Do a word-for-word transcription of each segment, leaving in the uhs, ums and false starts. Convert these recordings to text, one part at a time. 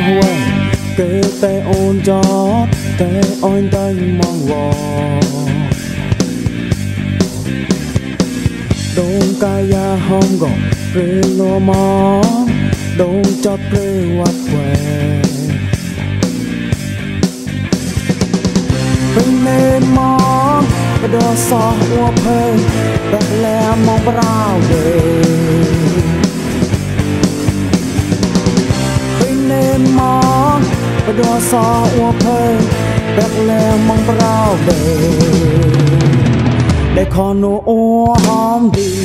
huệ kê tê ôn cho tê ôn tay mong vò đông kaya hong gò rê lô mò đông cho rê quạt quẹ bên nên mong và đo so ua phê bạc lẹ mong brao về bên nên mong và đo so ua phê bạc lẹ mong brao về để con nó ua hóm đi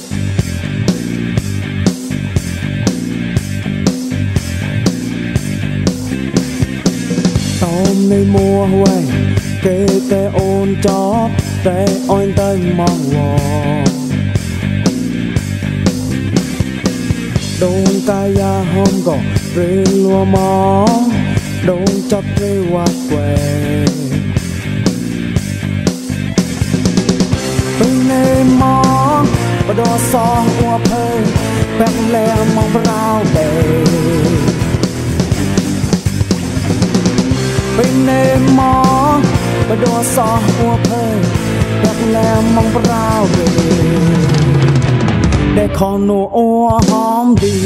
tôm nơi mua huệ kê tê ôn chót tê ôn tay mong vò đông kaya hôm gò rê lùa mò đông chót rê quạt quẹ bên nên mong và đo so ua phê bạc lẹ mong brao bề bên nên mong và đo so ua phê bạc lẹ mong brao bề để con nó ua hóm đi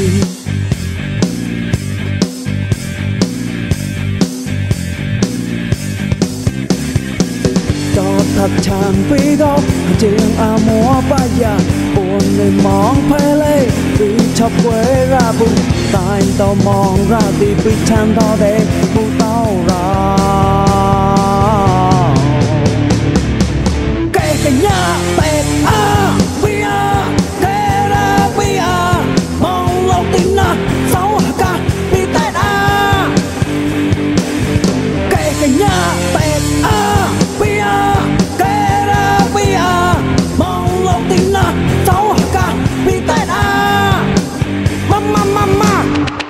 cho thật chàng quý gốc chiêng à múa ba già buồn người mong phê lê vì chọc quê ra bụng tại tao mong ra thì vì chan tao để bu tao ra kể cả nhà tết à vì à kể ra vì à mong lâu tin à sáu ca vì tết à kể cả nhà tết à vì à kể ra vì à mong lâu tin à sáu ca vì tết à mama mama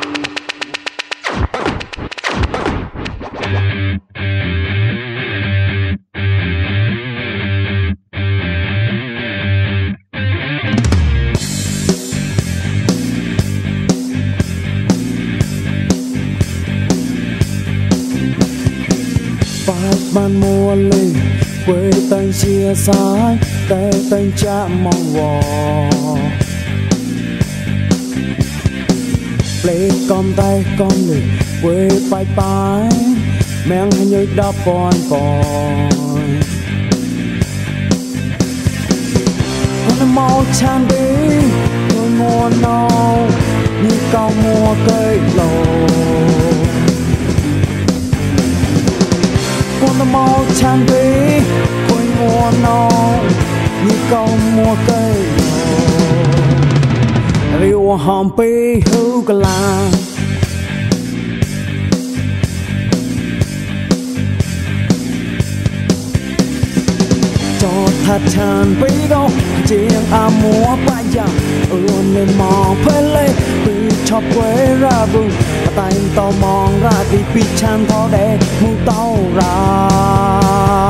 phát ban mua ly quê tên chia sái tê tên cha mong vò lê con tay con lì quê bay bay mẹng như đắp con con con mau chan đi người mua nâu như cao mua cây lầu con mau chan đi khôi mua nâu như câu mua cây riu hòm pi hữu cả là cho thật chàn pi đâu chiêng à múa ba già ươn lên mò phê lê vì chọc quê ra bụng tay tao mong ra thì pi chan thó để mu tao ra